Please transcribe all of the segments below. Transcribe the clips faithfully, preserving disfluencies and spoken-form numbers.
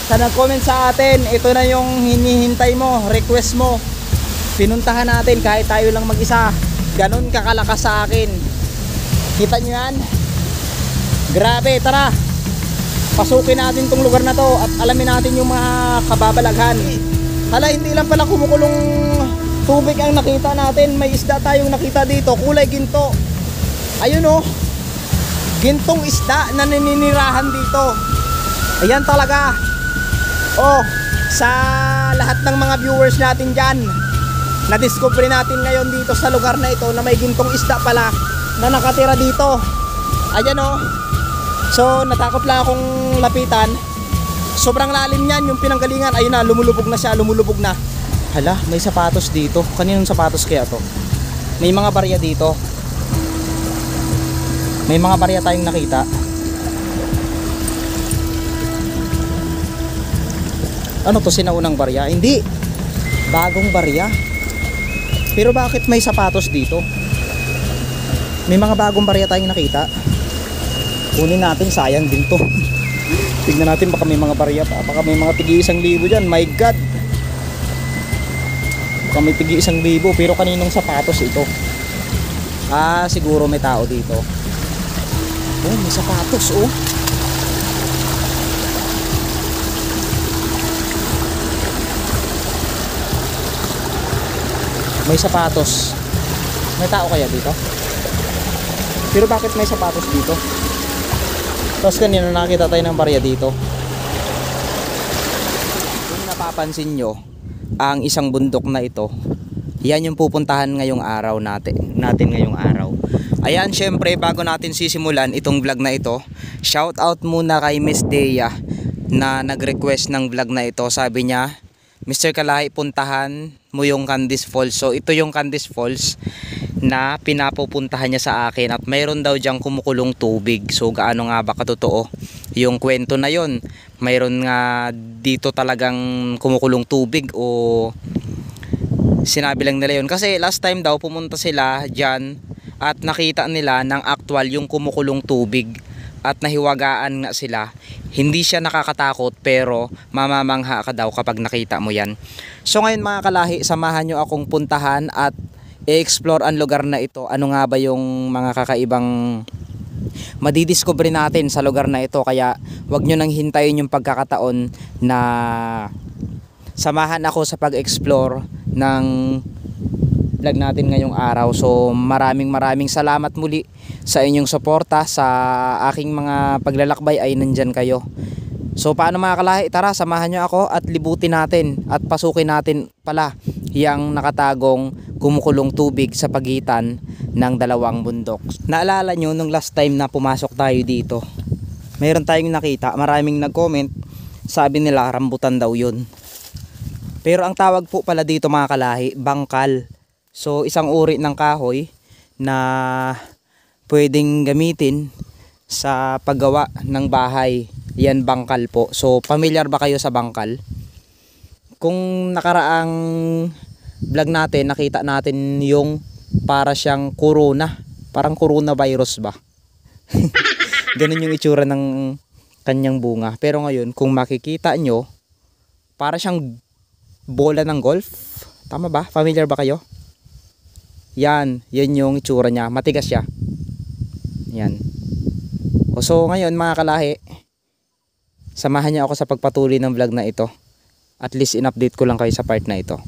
sa nag-comment sa atin, ito na yung hinihintay mo, request mo. Pinuntahan natin kahit tayo lang mag-isa. Ganon kakalakas sa akin. Kita nyo yan? Grabe, tara. Pasukin natin tong lugar na to at alamin natin yung mga kababalaghan. Hala, hindi lang pala kumukulong tubig ang nakita natin. May isda tayong nakita dito, kulay ginto. Ayun oh, gintong isda na naninirahan dito. Ayan talaga. Oh, sa lahat ng mga viewers natin dyan, na-discover natin ngayon dito sa lugar na ito na may gintong isda pala na nakatira dito. Ayan oh. So natakot lang akong lapitan. Sobrang lalim niyan yung pinanggalingan. Ayun na, lumulubog na siya, lumulubog na. Hala, may sapatos dito. Kaninong sapatos kaya to? May mga barya dito. May mga barya tayong nakita. Ano to, sinaunang barya? Hindi, bagong barya. Pero bakit may sapatos dito? May mga bagong barya tayong nakita. Kunin natin, sayang din to. Tignan natin, baka may mga barya pa. Baka may mga tigi isang libo dyan. My God, baka may tigi isang libo. Pero kaninong sapatos ito? Ah, siguro may tao dito. Oh, may sapatos oh. May sapatos. May tao kaya dito? Pero bakit may sapatos dito? Tapos kanina nakita tayo ng barya dito. Kung napapansin nyo, ang isang bundok na ito, yan yung pupuntahan ngayong araw natin, natin ngayong araw. Ayan, syempre bago natin sisimulan itong vlog na ito, shout out muna kay Miss Dea na nag-request ng vlog na ito. Sabi niya, Mister Kalahi, puntahan mo yung Candice Falls. So ito yung Candice Falls na pinapupuntahan niya sa akin, at mayroon daw diyang kumukulong tubig. So gaano nga ba katotoo yung kwento na yon? Mayroon nga dito talagang kumukulong tubig o sinabi lang nila yun? Kasi last time daw pumunta sila dyan at nakita nila ng actual yung kumukulong tubig at nahiwagaan nga sila. Hindi siya nakakatakot pero mamamangha ka daw kapag nakita mo yan. So ngayon mga kalahi, samahan nyo akong puntahan at i-explore ang lugar na ito. Ano nga ba yung mga kakaibang madidiscover natin sa lugar na ito. Kaya wag nyo nang hintayin yung pagkakataon na samahan ako sa pag-explore ng vlog natin ngayong araw. So maraming maraming salamat muli sa inyong suporta sa aking mga paglalakbay ay nandyan kayo. So paano mga kalahi, tara samahan nyo ako at libutin natin at pasukin natin pala yang nakatagong kumukulong tubig sa pagitan ng dalawang bundok. Naalala nyo nung last time na pumasok tayo dito, mayroon tayong nakita, maraming nag-comment, sabi nila rambutan daw yun. Pero ang tawag po pala dito mga kalahi, bangkal. So isang uri ng kahoy na pwedeng gamitin sa paggawa ng bahay. Yan, bangkal po. So familiar ba kayo sa bangkal? Kung nakaraang vlog natin, nakita natin yung para siyang corona, parang coronavirus ba? Ganun yung itsura ng kanyang bunga. Pero ngayon kung makikita nyo, para siyang bola ng golf. Tama ba? Familiar ba kayo? Yan, yan yung itsura niya. Matigas siya. Yan. O so ngayon mga kalahi, samahan niyo ako sa pagpatuloy ng vlog na ito. At least in-update ko lang kayo sa part na ito.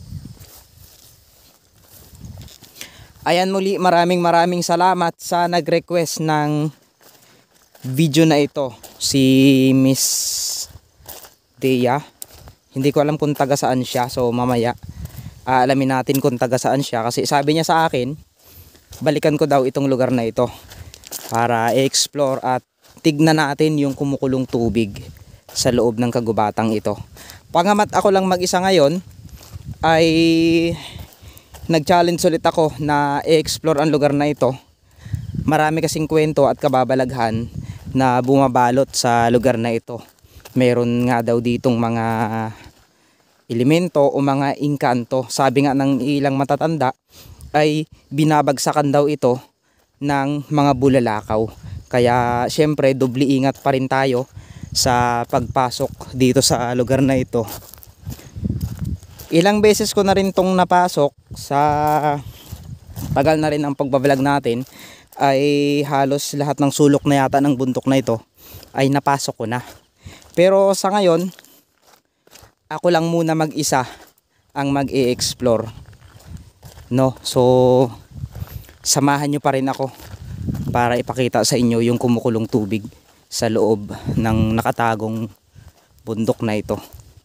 Ayan, muli maraming maraming salamat sa nag-request ng video na ito, si Miss Dea. Hindi ko alam kung taga saan siya, so mamaya aalamin natin kung taga saan siya. Kasi sabi niya sa akin, balikan ko daw itong lugar na ito para i-explore at tignan natin yung kumukulong tubig sa loob ng kagubatang ito. Pangamat ako lang mag-isa ngayon, ay nag-challenge ulit ako na i-explore ang lugar na ito. Marami kasing kwento at kababalaghan na bumabalot sa lugar na ito. Meron nga daw ditong mga elemento o mga inkanto. Sabi nga ng ilang matatanda ay binabagsakan daw ito ng mga bulalakaw. Kaya syempre doble ingat pa rin tayo sa pagpasok dito sa lugar na ito. Ilang beses ko na rin tong napasok sa tagal na rin ang pagbablog natin, ay halos lahat ng sulok na yata ng bundok na ito ay napasok ko na. Pero sa ngayon, ako lang muna mag-isa ang mag-i-explore, no? So samahan nyo pa rin ako para ipakita sa inyo yung kumukulong tubig sa loob ng nakatagong bundok na ito.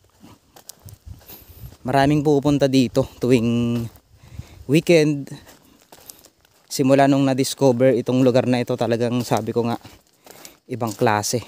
Maraming pupunta dito tuwing weekend. Simula nung na-discover itong lugar na ito, talagang sabi ko nga, ibang klase.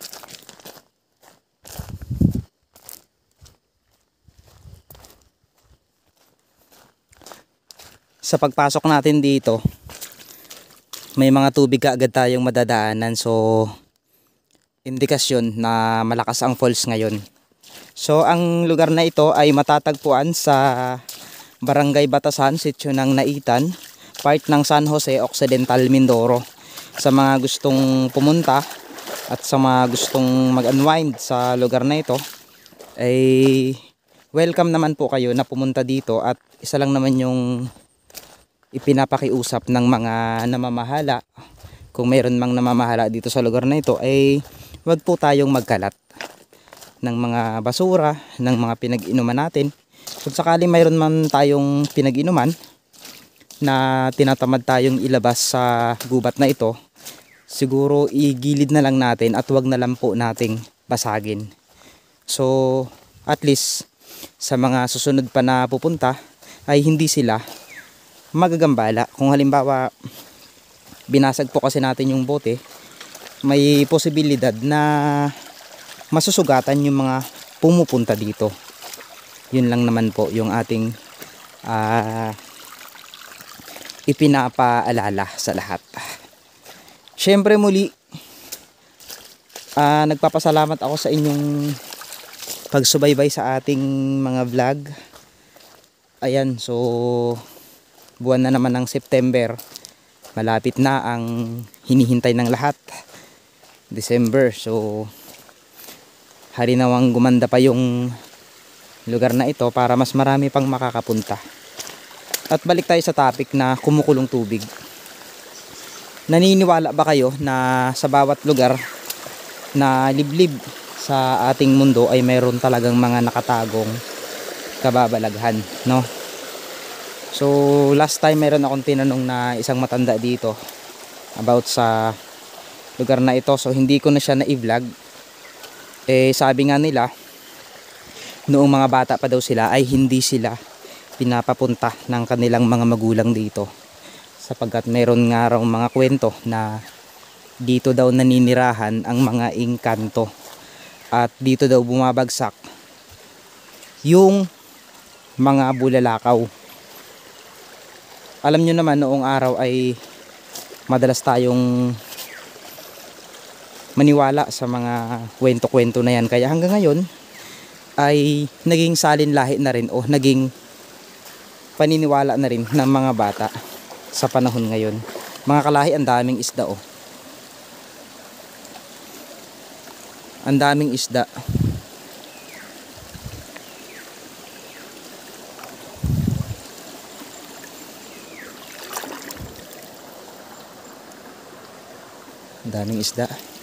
Sa pagpasok natin dito, may mga tubig kaagad tayong madadaanan. So indikasyon na malakas ang falls ngayon. So ang lugar na ito ay matatagpuan sa Barangay Batasan, Sitio ng Naitan, part ng San Jose Occidental, Mindoro. Sa mga gustong pumunta at sa mga gustong mag-unwind sa lugar na ito, ay welcome naman po kayo na pumunta dito. At isa lang naman yung ipinapakiusap ng mga namamahala, kung mayroon mang namamahala dito sa lugar na ito, ay wag po tayong magkalat ng mga basura, ng mga pinag-inuman natin. Kung sakali mayroon man tayong pinag-inuman na tinatamad tayong ilabas sa gubat na ito, siguro igilid na lang natin at wag na lang po nating basagin. So at least sa mga susunod pa na pupunta ay hindi sila magagambala. Kung halimbawa binasag po kasi natin yung bote, may posibilidad na masusugatan yung mga pumupunta dito. Yun lang naman po yung ating uh, ipinapaalala sa lahat. Syempre muli, uh, nagpapasalamat ako sa inyong pagsubaybay sa ating mga vlog. Ayan, so buwan na naman ng September, malapit na ang hinihintay ng lahat, December. So halinawang gumanda pa yung lugar na ito para mas marami pang makakapunta. At balik tayo sa topic na kumukulong tubig. Naniniwala ba kayo na sa bawat lugar na liblib sa ating mundo ay mayroon talagang mga nakatagong kababalaghan, no? So last time mayroon akong tinanong na isang matanda dito about sa lugar na ito. So hindi ko na siya na-i-vlog. Eh sabi nga nila, noong mga bata pa daw sila ay hindi sila pinapapunta ng kanilang mga magulang dito, sapagkat meron nga raw mga kwento na dito daw naninirahan ang mga engkanto at dito daw bumabagsak yung mga bulalakaw. Alam nyo naman, noong araw ay madalas tayong maniwala sa mga kwento-kwento na yan. Kaya hanggang ngayon ay naging salinlahi na rin o naging paniniwala na rin ng mga bata sa panahon ngayon. Mga kalahi, ang daming isda oh. Ang daming isda. Ang daming isda.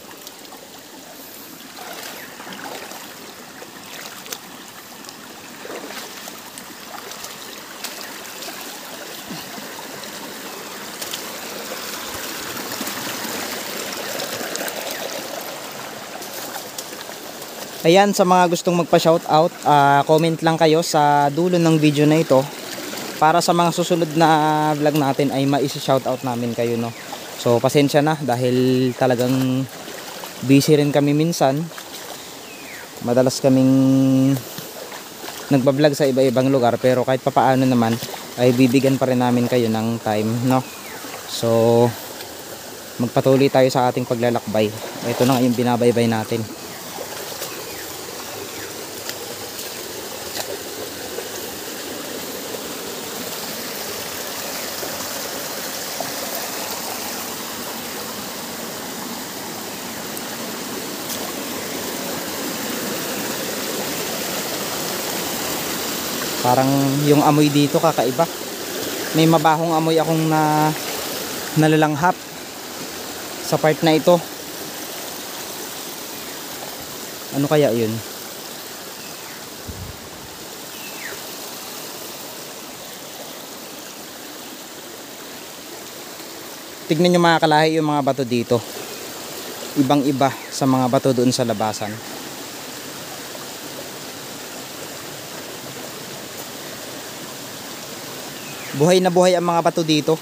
Ayan, sa mga gustong magpa-shoutout, uh, comment lang kayo sa dulo ng video na ito para sa mga susunod na vlog natin ay ma-shoutout namin kayo, no. So pasensya na dahil talagang busy rin kami minsan. Madalas kaming nagba-vlog sa iba-ibang lugar, pero kahit papaano naman ay bibigyan pa rin namin kayo ng time, no. So magpatuloy tayo sa ating paglalakbay. Ito na nga yung binabaybay natin. Parang yung amoy dito kakaiba. May mabahong amoy akong na nalalanghap sa part na ito. Ano kaya yun? Tignan nyo mga kalahi yung mga bato dito. Ibang iba sa mga bato doon sa labasan. Buhay na buhay ang mga bato dito.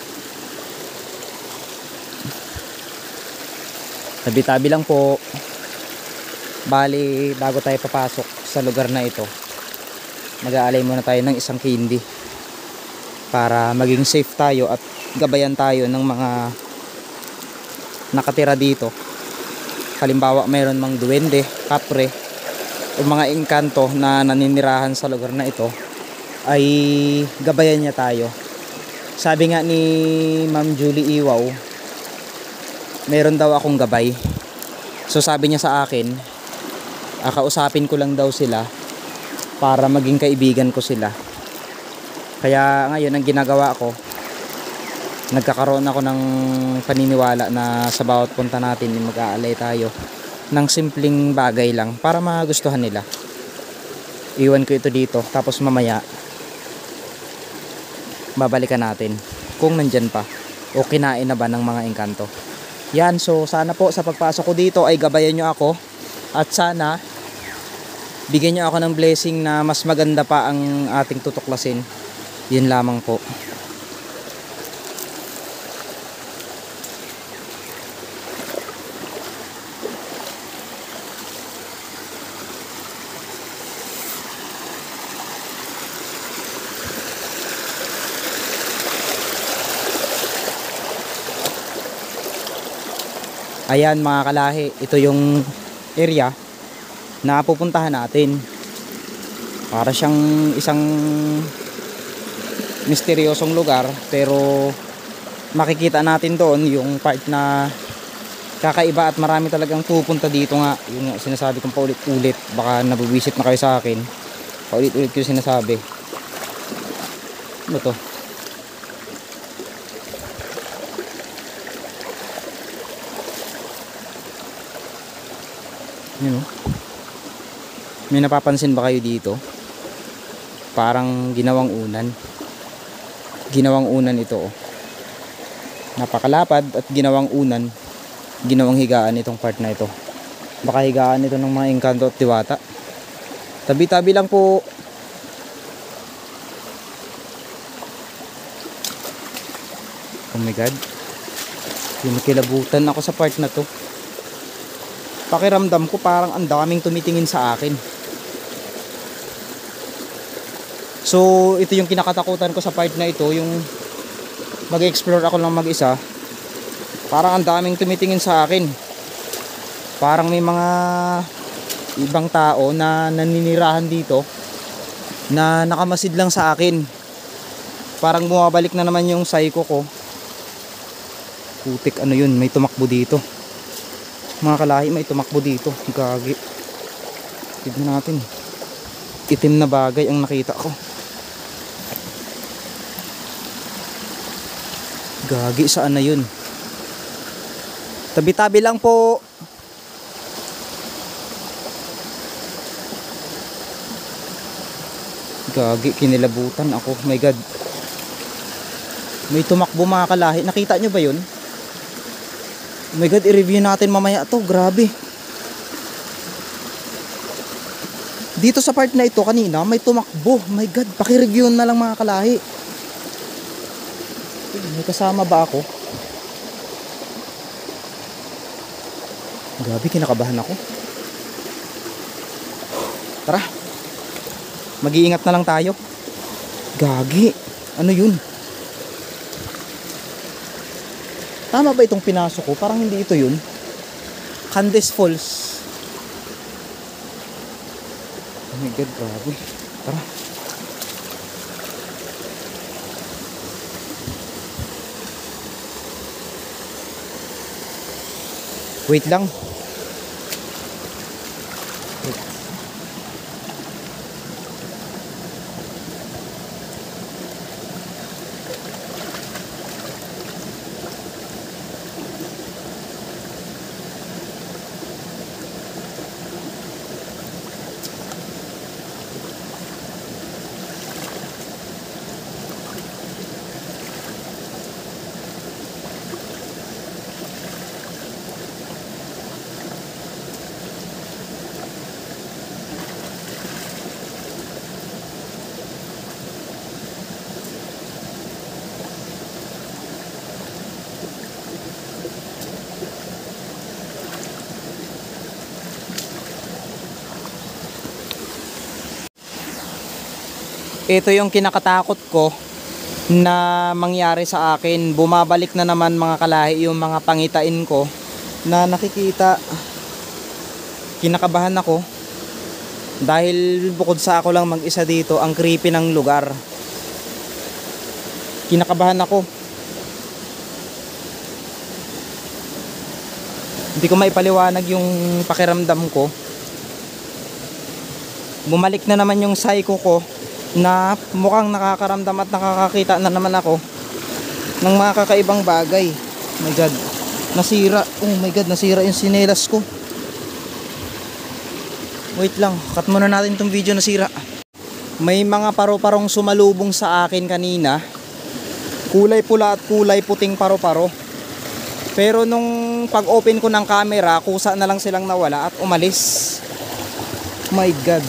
Tabi-tabi lang po. Bali, bago tayo papasok sa lugar na ito, mag-aalay muna tayo ng isang candy para maging safe tayo at gabayan tayo ng mga nakatira dito. Halimbawa mayroon mang duwende, kapre o mga engkanto na naninirahan sa lugar na ito, ay gabayan niya tayo. Sabi nga ni Ma'am Julie Iwaw, meron daw akong gabay. So sabi niya sa akin, ah, kausapin ko lang daw sila para maging kaibigan ko sila. Kaya ngayon ang ginagawa ko, nagkakaroon ako ng paniniwala na sa bawat punta natin mag-aalay tayo ng simpleng bagay lang para magustuhan nila. Iwan ko ito dito, tapos mamaya babalikan natin kung nandyan pa o kinain na ba ng mga engkanto. Yan, so sana po sa pagpasok ko dito ay gabayan nyo ako at sana bigyan nyo ako ng blessing na mas maganda pa ang ating tutuklasin. Yun lamang po. Ayan mga kalahi, ito yung area na pupuntahan natin. Para siyang isang misteryosong lugar, pero makikita natin doon yung part na kakaiba at marami talagang pupunta dito nga. Yung sinasabi kong paulit-ulit, baka nabubisit na kayo sa akin. Paulit-ulit ko yung sinasabi. Ano to? Yun, oh. May napapansin ba kayo dito? Parang ginawang unan. Ginawang unan ito, oh. Napakalapad at ginawang unan. Ginawang higaan itong part na ito. Baka higaan ito ng mga engkanto at diwata. Tabi-tabi lang po. Oh my God. Kinikilabutan ako sa part na to. Pakiramdam ko parang ang daming tumitingin sa akin. So ito yung kinakatakutan ko sa part na ito, yung mag-explore ako lang mag-isa. Parang ang daming tumitingin sa akin. Parang may mga ibang tao na naninirahan dito na nakamasid lang sa akin. Parang bumabalik na naman yung psycho ko. Putik, ano yun, may tumakbo dito. Mga kalahi, may tumakbo dito. Gagi. Tignan natin. Itim na bagay ang nakita ko. Gagi, saan na yun? Tabi-tabi lang po. Gagi, kinilabutan ako. My God. May tumakbo mga kalahi. Nakita nyo ba yun? Oh my God, i-review natin mamaya to. Grabe. Dito sa part na ito kanina, may tumakbo. My God, paki-review na lang mga kalahi. May kasama ba ako? Grabe, kinakabahan ako. Tara. Mag-iingat na lang tayo. Gagi. Ano yun? Tama ba itong pinasok ko? Parang hindi ito yun. Candes Falls. Oh my God, grabe. Tara. Wait lang. Wait. Ito yung kinakatakot ko na mangyari sa akin. Bumabalik na naman mga kalahi yung mga pangitain ko na nakikita. Kinakabahan ako dahil bukod sa ako lang mag-isa dito, ang creepy ng lugar. Kinakabahan ako. Hindi ko maipaliwanag yung pakiramdam ko. Bumalik na naman yung psycho ko na mukhang nakakaramdam at nakakakita na naman ako ng mga kakaibang bagay. Oh my god, nasira. Oh my god, nasira yung sinelas ko. Wait lang, cut muna natin itong video, nasira. May mga paro-parong sumalubong sa akin kanina. Kulay pula at kulay puting paro-paro. Pero nung pag-open ko ng camera, kusa na lang silang nawala at umalis. My god.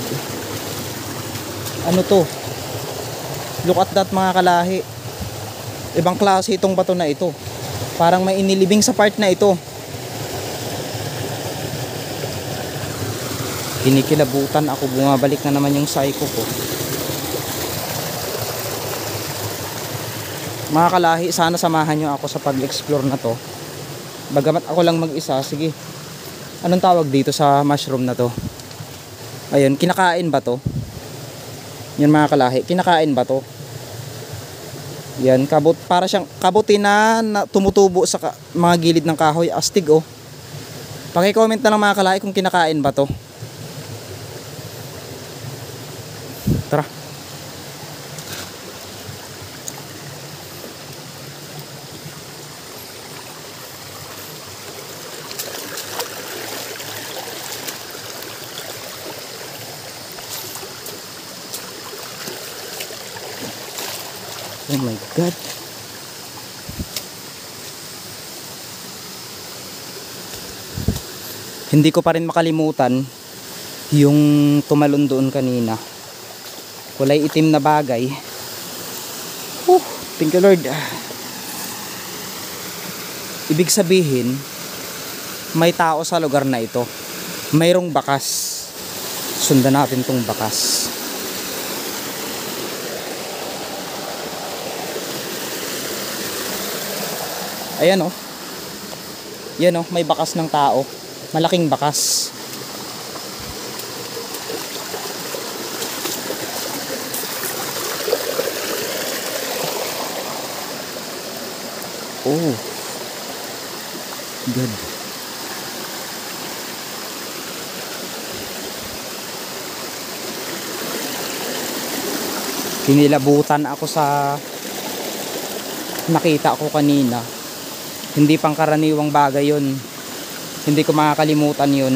Ano to? Look at that mga kalahi. Ibang klase itong bato na ito. Parang may inilibing sa part na ito. Kinikilabutan ako, bumabalik na naman yung psycho ko. Mga kalahi, sana samahan nyo ako sa pag-explore na to. Bagamat ako lang mag-isa, sige. Anong tawag dito sa mushroom na to? Ayun, kinakain ba to? Yan mga kalahi, kinakain ba to? Yan, kabut, para siyang kabuti na, na tumutubo sa ka, mga gilid ng kahoy. Astig oh. Paki-comment na lang mga kalahi kung kinakain ba to. Tara. Oh my god. Hindi ko pa rin makalimutan yung tumalon doon kanina. Kulay itim na bagay. Whew, thank you Lord. Ibig sabihin, may tao sa lugar na ito. Mayroong bakas. Sundan natin tong bakas. Ayan oh. Yan oh, may bakas ng tao. Malaking bakas. Oh. Good. Kinilabutan ako sa nakita ko kanina. Hindi pangkaraniwang bagay yun. Hindi ko makakalimutan yun.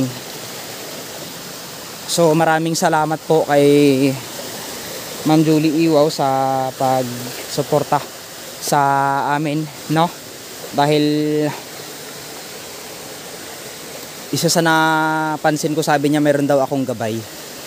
So maraming salamat po kay Ma'am Julie Iwaw sa pag-suporta sa amin, no? Dahil isa sa napansin ko, sabi niya meron daw akong gabay.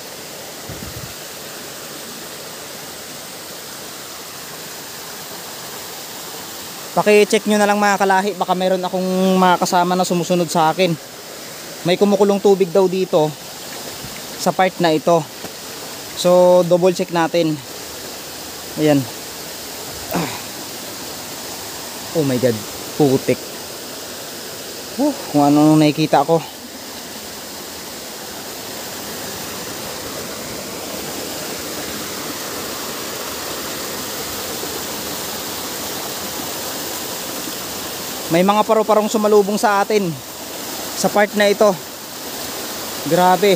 Paki-check nyo na lang mga kalahi, baka meron akong mga kasama na sumusunod sa akin. May kumukulong tubig daw dito sa part na ito. So double check natin. Ayan. Oh my god, putik. Uh, kung ano nakikita ko. May mga paro-parong sumalubong sa atin sa part na ito. Grabe.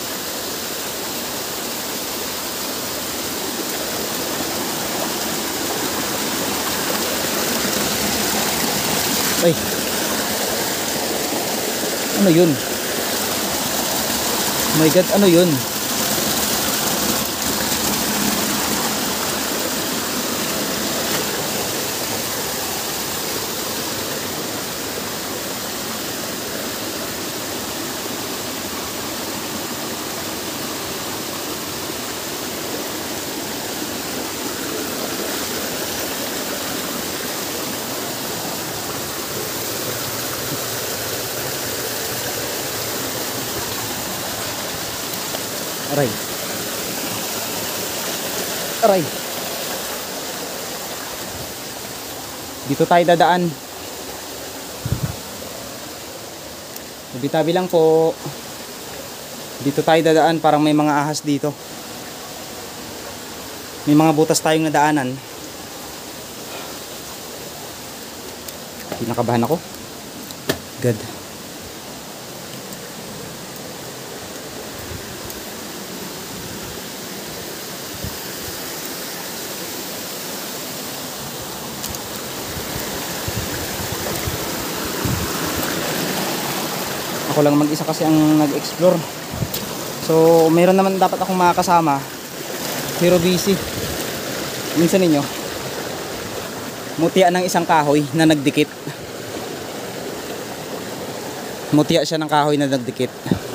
Ay. Ano yun? Oh my god, ano yun? Aray. Aray. Dito tayo dadaan. Tabi-tabi lang po. Dito tayo dadaan, parang may mga ahas dito. May mga butas tayong nadaanan. Pinakabahan ako. Good. Ako lang mag-isa kasi ang nag-explore. So, mayroon naman dapat akong makakasama. Pero busy. Minsan ninyo, mutya ng isang kahoy na nagdikit. Mutya siya ng kahoy na nagdikit.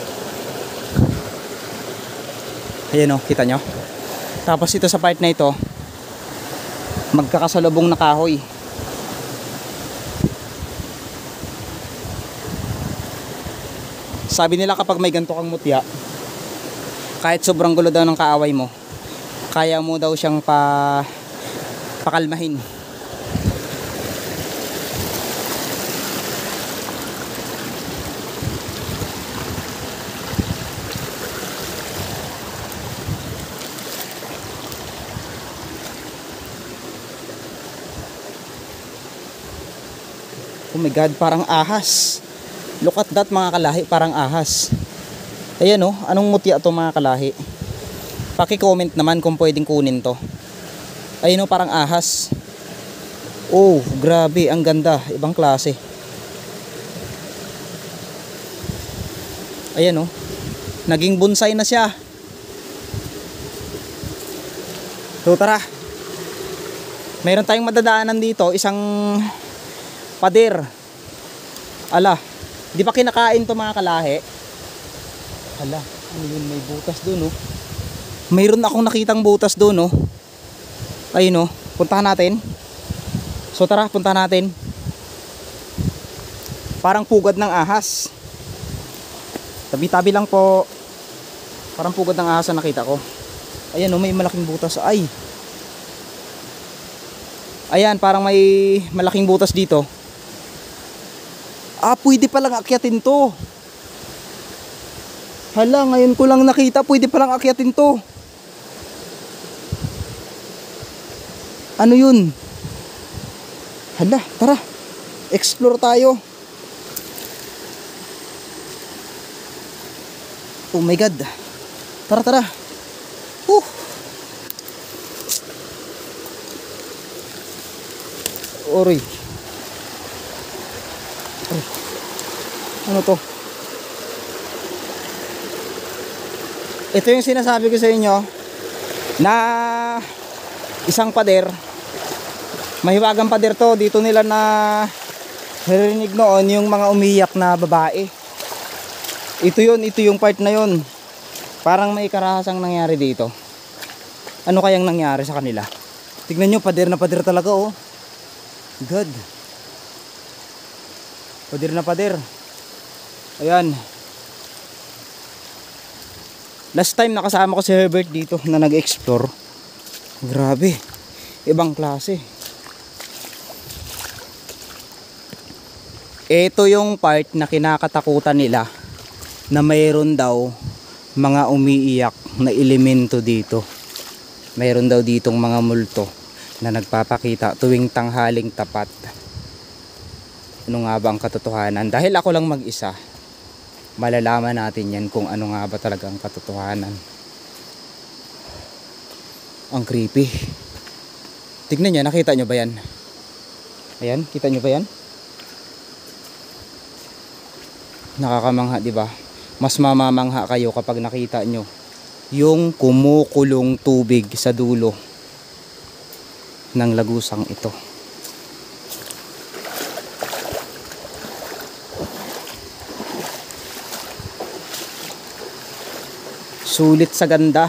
Ayan o, kita nyo. Tapos ito sa part na ito, magkakasalubong na kahoy. Sabi nila kapag may ganito kang mutya, kahit sobrang gulo daw ng kaaway mo, kaya mo daw siyang pa pakalmahin. Oh my God, parang ahas. Look at that mga kalahi, parang ahas. Ayan o, anong mutya to mga kalahi? Paki-comment naman kung pwedeng kunin to. Ayan o, parang ahas. Oh, grabe, ang ganda, ibang klase. Ayan o, naging bonsai na siya. So tara, mayroon tayong madadaanan dito, isang pader. Ala, di pa kinakain to mga kalahi. Hala, ano yun, may butas doon oh. Mayroon akong nakitang butas doon oh. Ayun oh, puntahan natin. So tara, puntahan natin. Parang pugad ng ahas. Tabi-tabi lang po. Parang pugad ng ahas na nakita ko. Ayan oh, may malaking butas. Ay. Ayan, parang may malaking butas dito. Ah, pwede palang akyatin to. Hala, ngayon ko lang nakita, pwede palang akyatin to. Ano yun? Hala, tara. Explore tayo. Oh my God. Tara, tara. Uh. Oroy. Oh. Ano to? Ito yung sinasabi ko sa inyo na isang pader. Mahiwagang pader to. Dito nila na narinig noon yung mga umiyak na babae. Ito yun, ito yung part na yun. Parang may karahasang nangyari dito. Ano kayang nangyari sa kanila? Tignan nyo, pader na pader talaga oh. God. Pader na pader. Ayan. Last time nakasama ko si Herbert dito na nag-explore. Grabe. Ibang klase. Ito yung part na kinakatakutan nila na mayroon daw mga umiiyak na elemento dito. Mayroon daw ditong mga multo na nagpapakita tuwing tanghaling tapat. Ano nga ba ang katotohanan? Dahil ako lang mag-isa, malalaman natin yan kung ano nga ba talaga ang katotohanan. Ang creepy. Tignan nyo, nakita nyo ba yan? Ayan, kita nyo ba yan? Nakakamangha, di ba? Mas mamamangha kayo kapag nakita nyo yung kumukulong tubig sa dulo ng lagusang ito. Sulit sa ganda.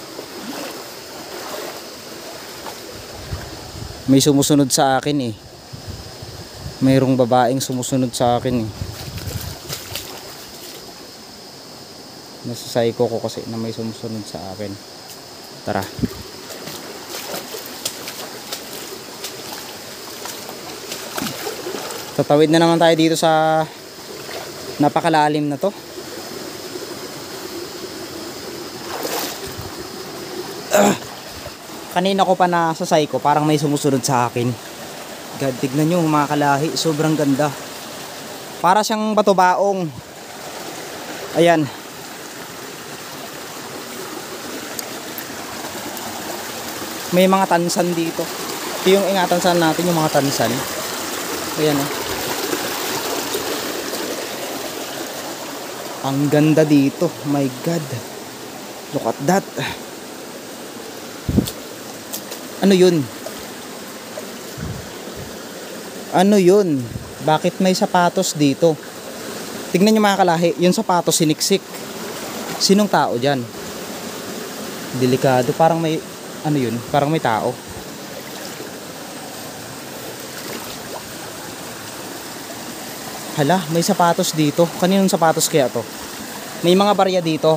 May sumusunod sa akin eh. Mayroong babaeng sumusunod sa akin eh. Nasa psycho ko kasi na may sumusunod sa akin. Tara. Tatawid na naman tayo dito sa napakalalim na to. Uh, kanina ko pa nasa psycho, parang may sumusunod sa akin. God, tignan nyo mga kalahi, sobrang ganda. Para siyang bato-baong. Ayan. May mga tansan dito. Ito yung ingatan sana natin, yung mga tansan. Ayan o. Ang ganda dito. My God. Look at that. Ano yun? Ano yun? Bakit may sapatos dito? Tignan nyo mga kalahi. Yung sapatos siniksik. Sinong tao dyan? Delikado. Parang may, ano yun? Parang may tao. Hala, may sapatos dito. Kaninong sapatos kaya to? May mga barya dito.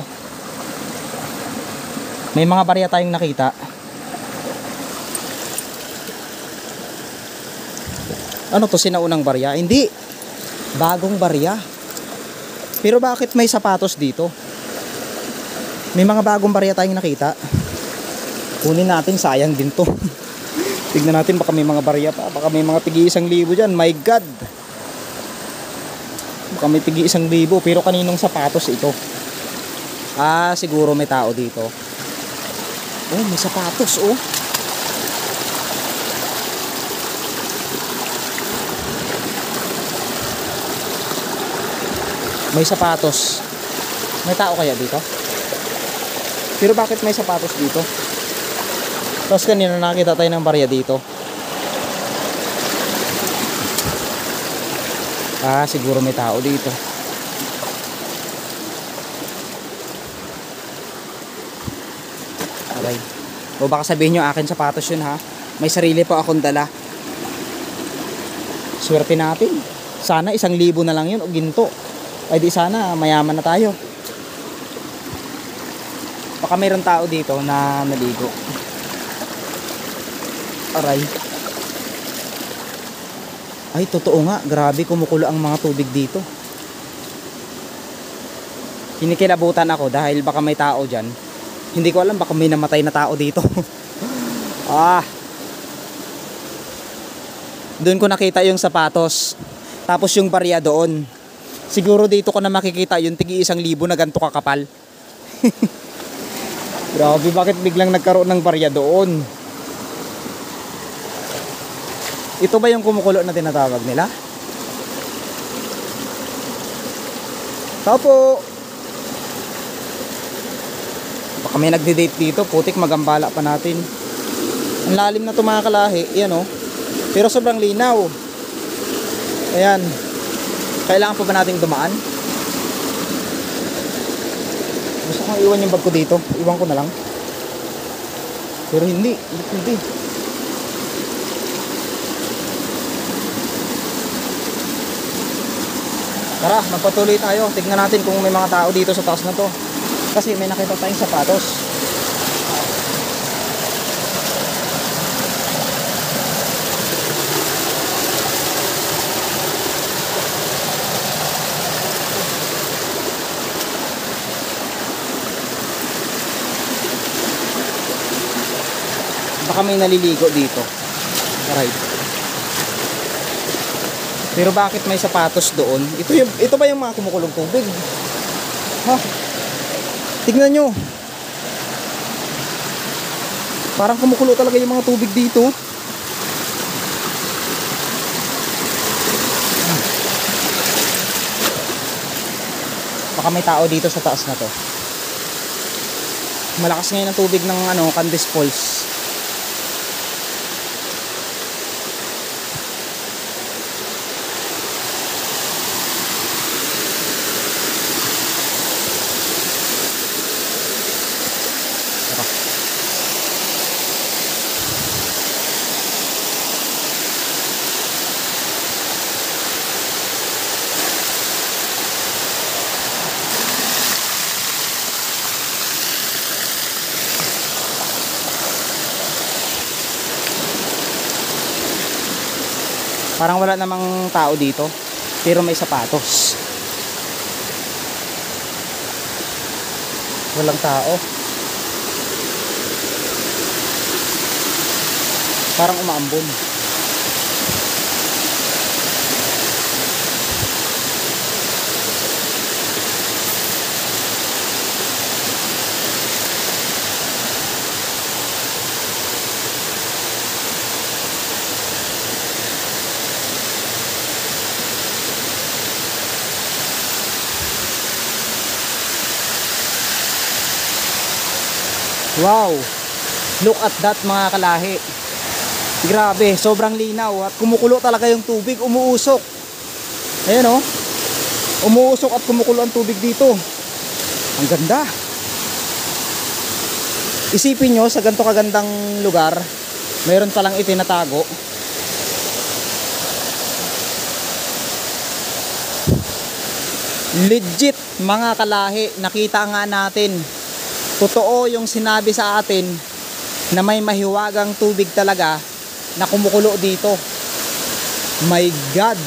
May mga barya tayong nakita. Ano to, sinaunang barya? Hindi. Bagong barya. Pero bakit may sapatos dito? May mga bagong barya tayong nakita. Kunin natin, sayang din to. Tignan natin, baka may mga barya pa. Baka may mga tigi isang libo dyan. My God. Baka may tigi isang libo. Pero kaninong sapatos ito? Ah, siguro may tao dito. Oh, may sapatos oh. May sapatos. May tao kaya dito? Pero bakit may sapatos dito? Tapos kanina nakita tayo ng barya dito. Ah, siguro may tao dito. Aray. O baka sabihin nyo akin sapatos yun ha. May sarili pa akong dala. Swerte natin. Sana isang libo na lang yun o ginto. Ay di sana mayaman na tayo. Baka mayroon tao dito na naligo. Aray. Ay totoo nga, grabe kumukulo ang mga tubig dito. Kinikilabutan ako dahil baka may tao dyan. Hindi ko alam, baka may namatay na tao dito. Ah. Doon ko nakita yung sapatos. Tapos yung barya doon. Siguro dito ko na makikita yung tigi isang libo na ganito kakapal. Grabe, bakit biglang nagkaroon ng barya doon? Ito ba yung kumukulo na tinatawag nila? Tao po. Baka may nagde-date dito, putik magambala pa natin. Ang lalim na ito mga kalahi, yan o. Pero sobrang linaw. Ayan. Kailangan pa ba nating dumaan? Gusto kong iwan yung bag ko dito. Iwan ko na lang. Pero hindi. Hindi. Tara, magpatuloy tayo. Tignan natin kung may mga tao dito sa taas na to. Kasi may nakita tayong sapatos. Baka may naliligo dito. Alright. Pero bakit may sapatos doon? Ito, yung, ito ba yung mga kumukulong tubig? Ha? Tignan nyo. Parang kumukulo talaga yung mga tubig dito. Baka may tao dito sa taas na to. Malakas ngayon ang tubig ng ano, Candice Falls. Parang wala namang tao dito, pero may sapatos. Walang tao. Parang umaambon. Wow, look at that mga kalahi. Grabe, sobrang linaw at kumukulo talaga yung tubig, umuusok. Ayan o, umuusok at kumukulo ang tubig dito. Ang ganda. Isipin nyo, sa ganito kagandang lugar, mayroon palang itinatago. Legit mga kalahi, nakita nga natin. Totoo yung sinabi sa atin na may mahiwagang tubig talaga na kumukulo dito. My God,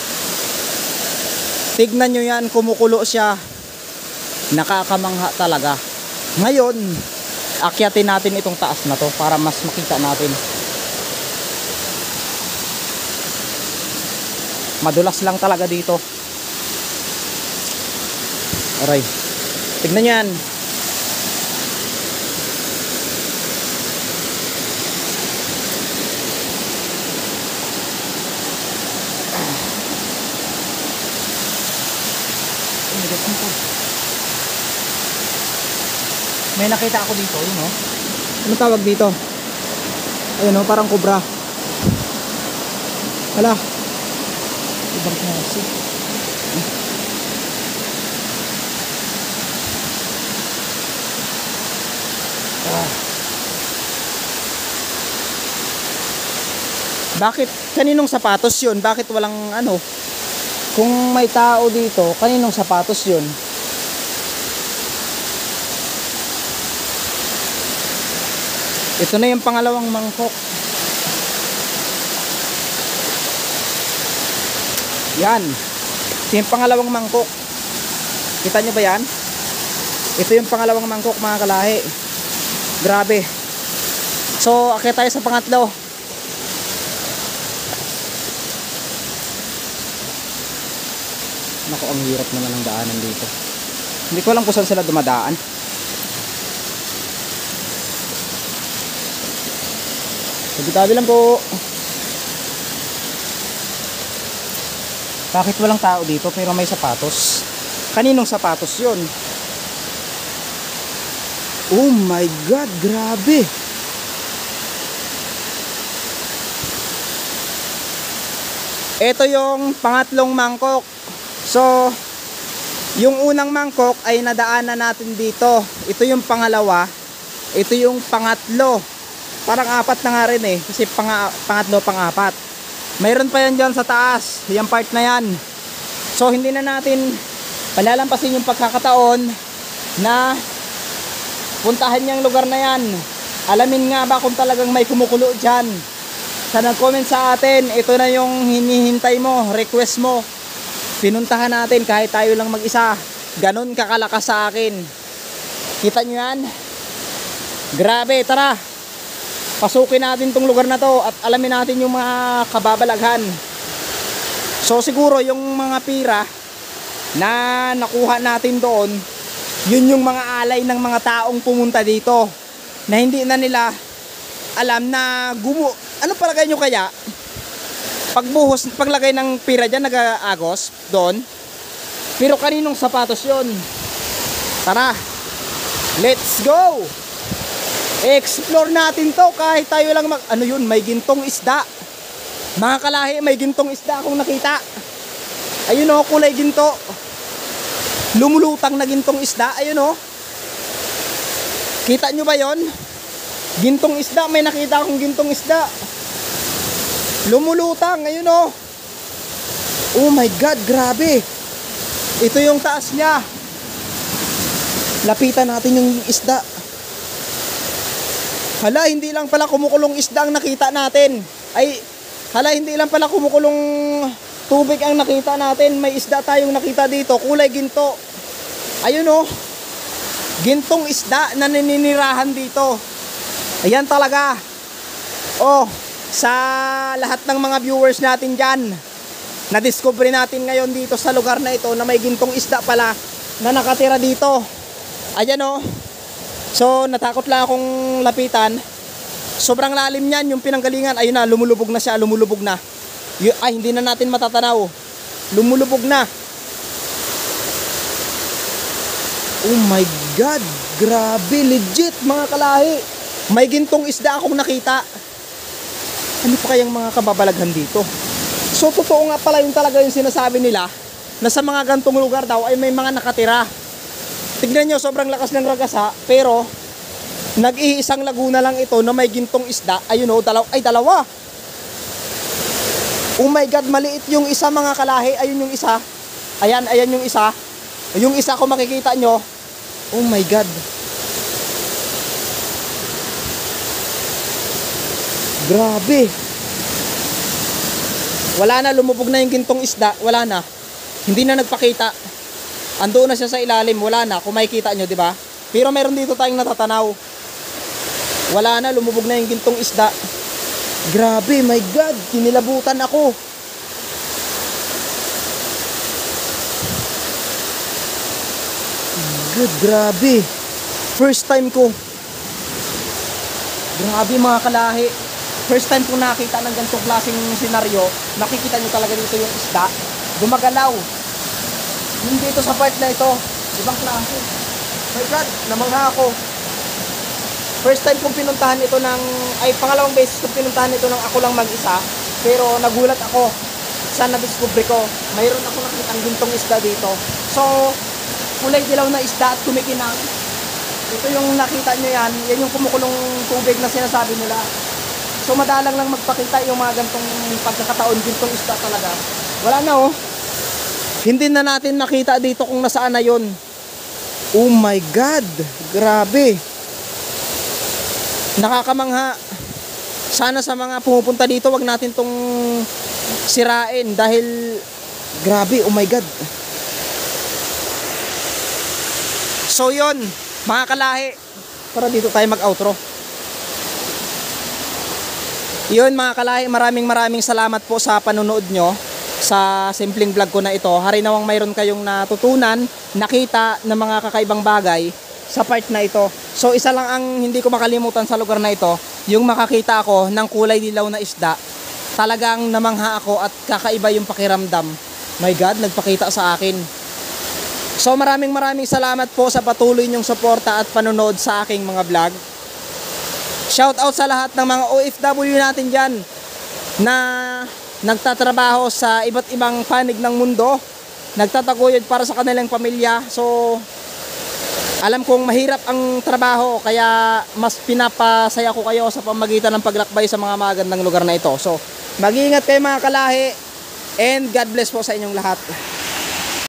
tignan nyo yan, kumukulo siya. Nakakamangha talaga. Ngayon, akyatin natin itong taas na to para mas makita natin. Madulas lang talaga dito. Aray, tignan nyo yan. May nakita ako dito, yun o. Ano tawag dito? Ayun o, parang kubra. Hala. Ibang klase. Ah. Bakit? Kaninong sapatos yun? Bakit walang ano? Kung may tao dito, kaninong sapatos yun? Ito na yung pangalawang mangkok. Yan. Ito yung pangalawang mangkok. Kita nyo ba yan? Ito yung pangalawang mangkok mga kalahi. Grabe. So, akyat tayo sa pangatlo. Naku, ang hirap naman ng daanan dito. Hindi ko alam kung saan sila dumadaan. Tabi-tabi lang po. Bakit walang tao dito pero may sapatos? Kaninong sapatos yun? Oh my God, grabe. Ito yung pangatlong mangkok. So, yung unang mangkok ay nadaanan natin dito. Ito yung pangalawa. Ito yung pangatlo. Parang apat na nga rin eh. Kasi pang, pangatlo, pang-apat. Mayroon pa yan dyan sa taas. Yung part na yan. So hindi na natin palalampasin yung pagkakataon na puntahan yung lugar na yan. Alamin nga ba kung talagang may kumukulo dyan. Sa nag-comment sa atin, ito na yung hinihintay mo, request mo. Pinuntahan natin kahit tayo lang mag-isa. Ganon kakalakas sa akin. Kita nyo yan? Grabe, tara. Pasukin natin tong lugar na to at alamin natin yung mga kababalaghan. So siguro yung mga pira na nakuha natin doon, yun yung mga alay ng mga taong pumunta dito na hindi na nila alam na gumu... Ano palagay nyo kaya? Pagbuhos, paglagay ng pira dyan, nag-aagos doon. Pero kaninong sapatos yun? Tara, let's go! I-explore natin to kahit tayo lang mag... Ano yun? May gintong isda. Mga kalahi, may gintong isda akong nakita. Ayun o, kulay ginto. Lumulutang na gintong isda. Ayun o. Kita nyo ba yon? Gintong isda. May nakita akong gintong isda. Lumulutang. Ayun o. Oh my God, grabe. Ito yung taas niya. Lapitan natin yung isda. Hala, hindi lang pala kumukulong isda ang nakita natin. Ay, Hala, hindi lang pala kumukulong tubig ang nakita natin. May isda tayong nakita dito, kulay ginto. Ayun oh, gintong isda na naninirahan dito. Ayan talaga. Oh, sa lahat ng mga viewers natin dyan, na-discover natin ngayon dito sa lugar na ito na may gintong isda pala na nakatira dito. Ayan oh. So natakot lang akong lapitan. Sobrang lalim niyan yung pinanggalingan. Ayun na, lumulubog na siya, lumulubog na. Y- ay, hindi na natin matatanaw. Lumulubog na. Oh my God, grabe, legit mga kalahi. May gintong isda akong nakita. Ano pa kayang mga kababalaghan dito? So totoo nga pala yung talaga yung sinasabi nila na sa mga gantong lugar daw ay may mga nakatira. Tignan nyo, sobrang lakas ng ragasa, pero nag-iisang laguna lang ito na may gintong isda. Ayun o, dalaw ay dalawa. Oh my God, maliit yung isa mga kalahi. Ayun yung isa. Ayan, ayan yung isa. Yung isa kung makikita nyo. Oh my God. Grabe. Wala na, lumubog na yung gintong isda. Wala na. Hindi na nagpakita. Andoon na siya sa ilalim. Wala na, kung makikita nyo, di ba? Pero meron dito tayong natatanaw. Wala na, lumubog na yung gintong isda. Grabe, my God, kinilabutan ako. Good, grabe. First time ko. Grabe mga kalahi. First time ko nakita ng ganitong klaseng senaryo. Nakikita nyo talaga dito yung isda. Gumagalaw. Hindi ito sa part na ito. Ibang klase. My God, namangha ako. First time kong pinuntahan ito ng, ay pangalawang beses kong pinuntahan ito ng ako lang mag-isa. Pero nagulat ako sa na-discover ko. Mayroon ako nakitang gintong isda dito. So, kulay dilaw na isda at kumikinang. Ito yung nakita nyo yan. Yan yung kumukulong tubig na sinasabi nila. So, madalang lang magpakita yung mga gantong pagkakataon, gintong isda talaga. Wala na oh. Hindi na natin nakita dito kung nasaan na yun. Oh my God, grabe. Nakakamangha. Sana sa mga pumupunta dito, wag natin tong sirain dahil grabe, oh my God. So yun, mga kalahi, para dito tayo mag-outro. Yun mga kalahi, maraming maraming salamat po sa panonood nyo sa simpleng vlog ko na ito. Hari nawang mayroon kayong natutunan, nakita ng mga kakaibang bagay sa part na ito. So isa lang ang hindi ko makalimutan sa lugar na ito, yung makakita ako ng kulay dilaw na isda. Talagang namangha ako at kakaiba yung pakiramdam. My God, nagpakita sa akin. So maraming maraming salamat po sa patuloy nyong suporta at panonood sa aking mga vlog. Shout out sa lahat ng mga O F W natin dyan na nagtatrabaho sa iba't ibang panig ng mundo, nagtataguyod para sa kanilang pamilya. So alam kong mahirap ang trabaho, kaya mas pinapasaya ko kayo sa pamagitan ng paglakbay sa mga magandang lugar na ito. So mag-iingat kayo mga kalahi, and God bless po sa inyong lahat.